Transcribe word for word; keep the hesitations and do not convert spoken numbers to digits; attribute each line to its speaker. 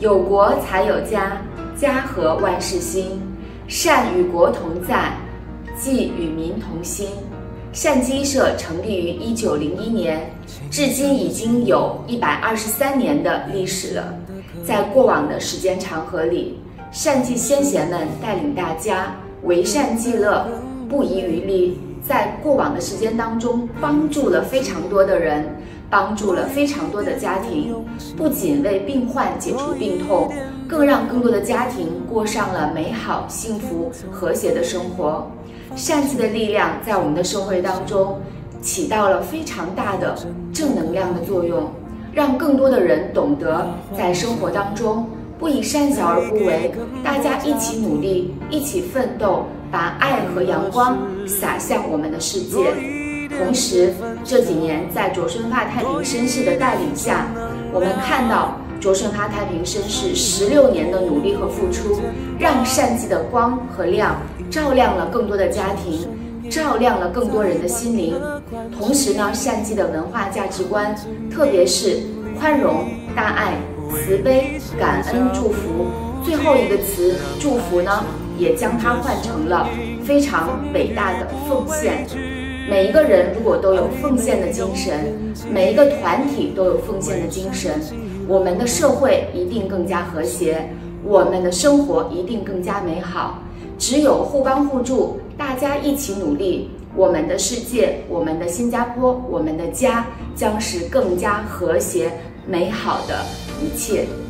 Speaker 1: 有国才有家，家和万事兴。善与国同在，济与民同心。善积社成立于一九零一年，至今已经有一百二十三年的历史了。在过往的时间长河里，善济先贤们带领大家为善济乐，不遗余力，在过往的时间当中帮助了非常多的人，帮助了非常多的家庭，不仅为病患解除病痛，更让更多的家庭过上了美好、幸福、和谐的生活。善济的力量在我们的社会当中起到了非常大的正能量的作用，让更多的人懂得在生活当中不以善小而不为，大家一起努力，一起奋斗，把爱和阳光洒向我们的世界。同时，这几年在卓顺发太平绅士的带领下，我们看到卓顺发太平绅士十六年的努力和付出，让善济的光和亮照亮了更多的家庭，照亮了更多人的心灵。同时呢，善济的文化价值观，特别是宽容、大爱、慈悲、感恩、祝福，最后一个词祝福呢，也将它换成了非常伟大的奉献。每一个人如果都有奉献的精神，每一个团体都有奉献的精神，我们的社会一定更加和谐，我们的生活一定更加美好。只有互帮互助，大家一起努力，我们的世界，我们的新加坡，我们的家将是更加和谐美好的一切。